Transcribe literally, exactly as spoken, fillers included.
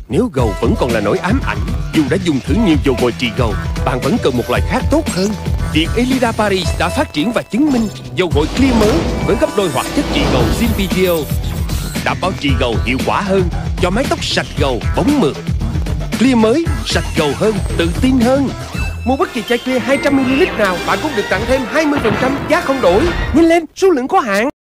Nếu gầu vẫn còn là nỗi ám ảnh, dù đã dùng thử nhiều dầu gội trị gầu, bạn vẫn cần một loại khác tốt hơn. Viện Elida Paris đã phát triển và chứng minh dầu gội Clear mới với gấp đôi hoạt chất trị gầu Zinpideo, đảm bảo trị gầu hiệu quả hơn, cho mái tóc sạch gầu, bóng mượt. Clear mới, sạch gầu hơn, tự tin hơn. Mua bất kỳ chai Clear hai trăm mi li lít nào, bạn cũng được tặng thêm hai mươi phần trăm giá không đổi. Nhanh lên, số lượng có hạn.